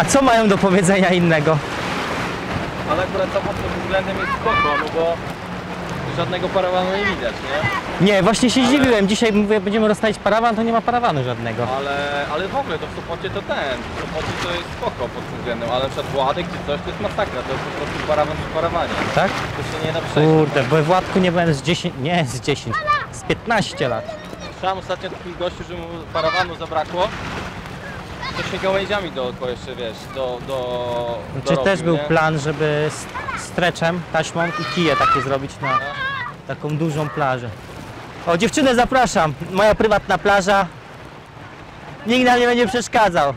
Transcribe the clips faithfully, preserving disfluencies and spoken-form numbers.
co mają do powiedzenia innego? Ale akurat to pod tym względem jest spoko, no bo żadnego parawanu nie widać, nie? Nie, właśnie się zdziwiłem. Dzisiaj mówię, będziemy rozstawić parawan, to nie ma parawanu żadnego. Ale, ale w ogóle to w Sopocie to ten, w Sopocie to jest spoko pod tym względem, ale na przykład Władek czy coś to jest masakra, to jest po prostu parawan przy parawanie. Tak? To się nie da przejść. Kurde, bo w Władku nie byłem z dziesięć, nie z dziesięć, z piętnaście lat. Słyszałem ostatnio takich gościu, że mu parawanu zabrakło. To się gałęziami dookoła jeszcze, wiesz, do, do, Czy dorobił, też był nie? plan, żeby z streczem, taśmą i kije takie zrobić na taką dużą plażę. O, dziewczynę zapraszam, moja prywatna plaża. Nikt nam nie będzie przeszkadzał.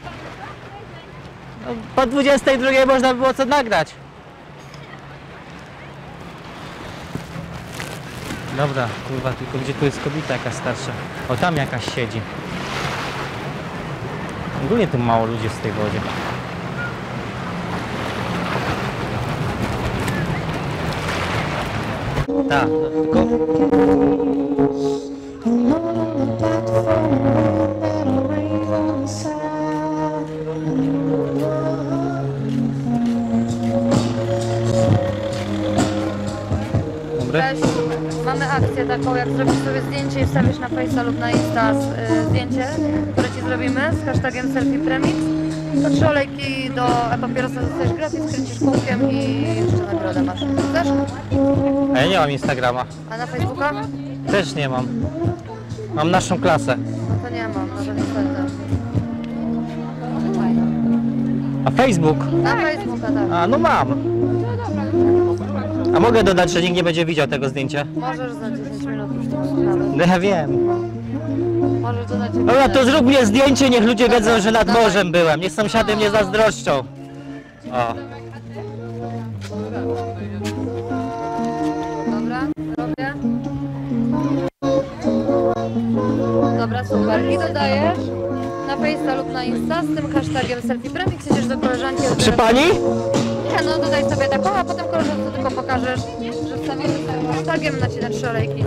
No, po dwudziestej drugiej można by było co nagrać. Dobra, kurwa, tylko gdzie tu jest kobieta jakaś starsza? O, tam jakaś siedzi. Ogólnie tu mało ludzi jest w tej wodzie. Tak, tylko... Dobry. Cześć. Mamy akcję taką, jak zrobisz sobie zdjęcie i wstawisz na Face'a lub na Insta y, zdjęcie, które Ci zrobimy z hashtagiem selfie premix, to trzy olejki do e-papierosa dostajesz gratis, kręcisz kółkiem i jeszcze nagrodę masz. Chcesz? A ja nie mam Instagrama. A na Facebooka? Też nie mam. Mam naszą klasę. No to nie mam, no to niestety. A Facebook? Na Facebooka, tak. A, no mam. A mogę dodać, że nikt nie będzie widział tego zdjęcia? Możesz za dziesięć minut już to nawet. No ja wiem. Możesz dodać... Dobra, to zrób mnie zdjęcie, niech ludzie wiedzą, że nad Dawaj. morzem byłem. Niech sąsiady mnie zazdroszczą. O. Dobra, robię. Dobra, super. I dodajesz na Face'a lub na Insta z tym hashtagiem selfie premix, idziesz do koleżanki. Przy pani? Nie, no dodaj sobie taką, a potem koleżance tylko pokażesz, że wstawimy z tym hashtagiem na ci na trzy olejki.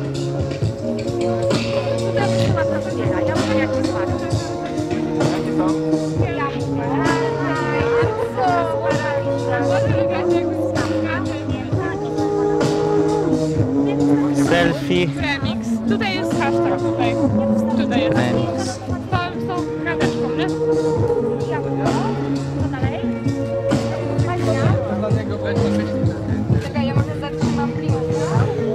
Selfie. Remix. Tutaj jest hashtag, tutaj. Tutaj jest. Remix. Z tą, z tą krateczką, nie? Co dalej? Czekaj, ja może zatrzymam klienta.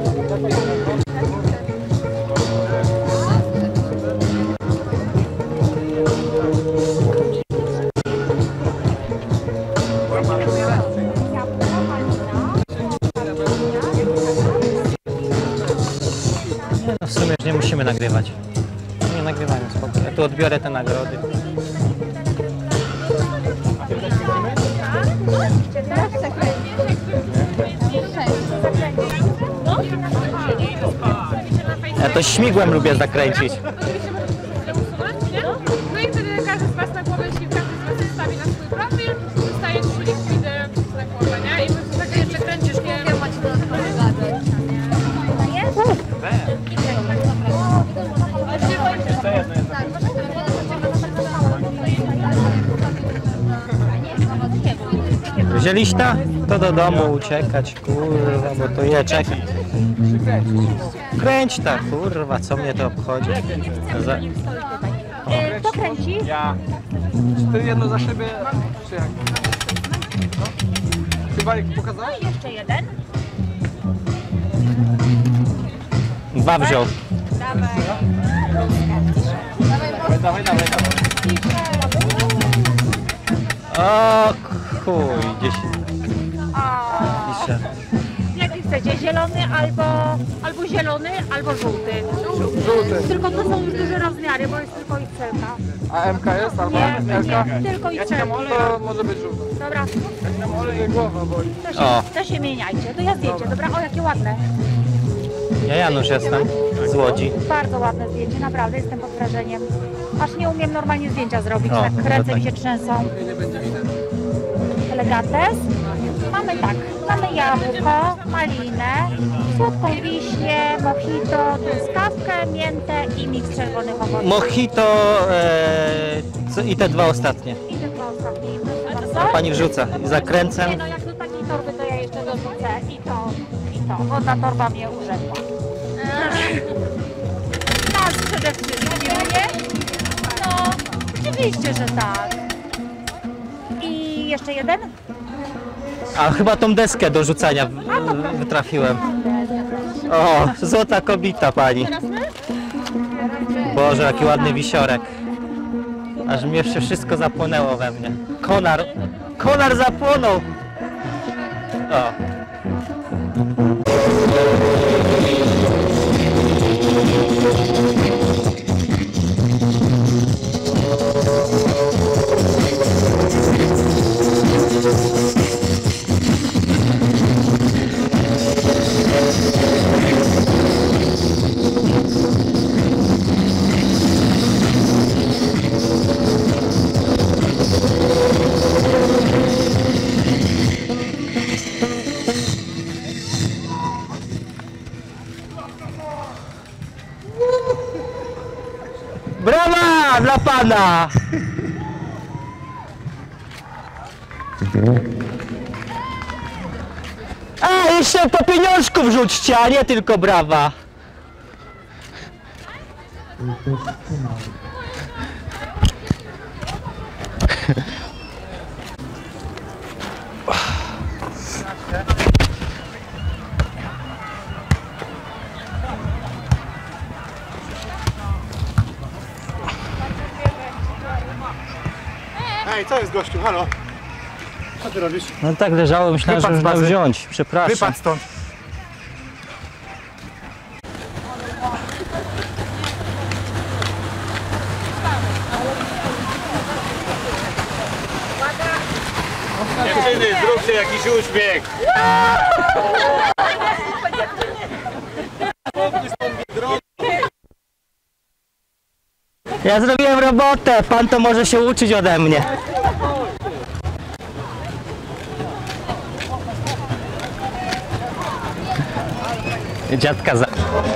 No w sumie już nie musimy nagrywać. Nie nagrywajmy, spokojnie. Ja tu odbiorę te nagrody. Ja to śmigłem lubię zakręcić. No i wtedy każdy z Was na głowę, jeśli każdy z Was wstawi na swój profil, dostaje trzy likwidy na głowę, nie? I po prostu tak jeszcze kręcisz kółkiem. Macie dodatkowy gadżet. Wzięliś ta? To do domu uciekać, kurwa, bo to je czeka. Kręć ta, kurwa, co mnie to obchodzi. Za... Kto kręci? Ja. Czy ty jedno za siebie, czy jak? No. Chyba jak pokazałeś? Jeszcze jeden. Dwa wziął. Dawaj. Dawaj, dawaj, dawaj. O chuj, gdzieś pisze. Jaki chcecie? Zielony albo, albo zielony, albo żółty. Żółty. Tylko to są już duże rozmiary, bo jest tylko ich celka. A M K jest albo Nie, L K? nie, tylko ich celka. To może być żółty. Dobra, Olej głowa boli. to się, O. to się mieniajcie. To ja zdjęcie, dobra? O, jakie ładne. Ja Janusz jestem z Łodzi. Bardzo ładne zdjęcie, naprawdę jestem pod wrażeniem. Aż nie umiem normalnie zdjęcia zrobić, O, tak to ręce tak. mi się trzęsą. Elegantes. Mamy tak, mamy jabłko, malinę, słodką wiśnię, mojito, truskawkę, miętę i miks czerwonych owoców. Mojito e, co, i te dwa ostatnie. I te dwa ostatnim. Pani wrzuca. Zakręcem. Nie no, jak do takiej torby to ja jeszcze dorzucę i to, i to, bo ta torba mnie urzekła. Tak, przede wszystkim, nie? No, oczywiście, że tak. I jeszcze jeden? A chyba tą deskę do rzucania w- wytrafiłem. O, złota kobita pani. Boże, jaki ładny wisiorek. Aż mnie się wszystko zapłonęło we mnie. Konar, konar zapłonął. O. Brawa dla pana! A, jeszcze po pieniążku wrzućcie, a nie tylko brawa. Ej, co jest gościu? Halo? Co ty robisz? No tak leżało, myślałem, że Wypadł z można bazy. wziąć. Przepraszam. Wypadł stąd. Dziewczyny, zróbcie jakiś uśmiech. Ja zrobiłem robotę, pan to może się uczyć ode mnie. Dziadka za...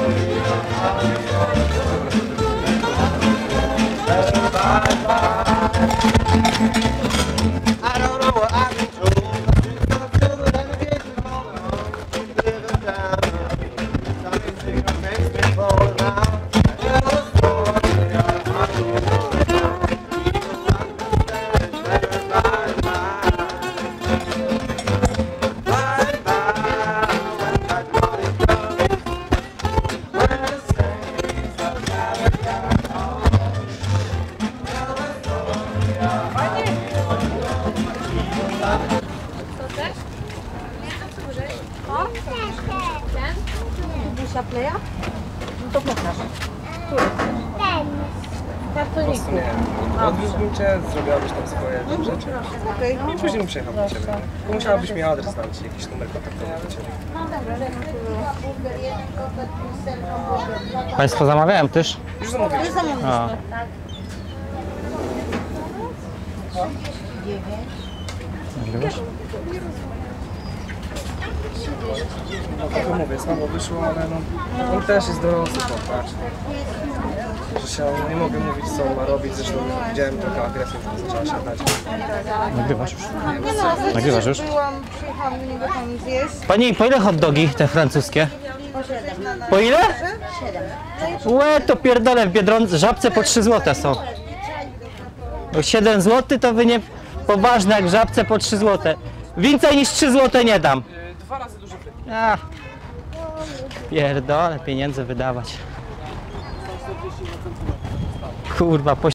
I don't know what I've been told. I feel the navigation going on. Living down. Something sick makes me fall down. Odwiózłbym cię, zrobiłabyś tam swoje rzeczy i później bym przyjechał do ciebie. Tylko musiałabyś mi adres dać, jakiś numer kontaktowy do ciebie. Państwo zamawiałem też? Już zamówiłeś. A. Nagrywasz? Tylko mówię, słabo wyszło, ale no, on też jest dorosły chłopak. Że się nie mogę mówić, co on ma robić, zresztą widziałem trochę agresję, że zaczęła się dać. Nagrywasz już? Nie no, Nagrywasz już? byłam, przyjechałam do niego tam zjeść. Pani, po ile hot dogi te francuskie? Po ile? Łe, to pierdolę, w Biedronce, Żabce po trzy złote są. O siedem złotych to wy nie... Poważne, jak w Żabce po trzy złote. Więcej niż trzy złote nie dam. Dwa razy duży fryt. A, pierdolę, pieniędzy wydawać. Kurwa, po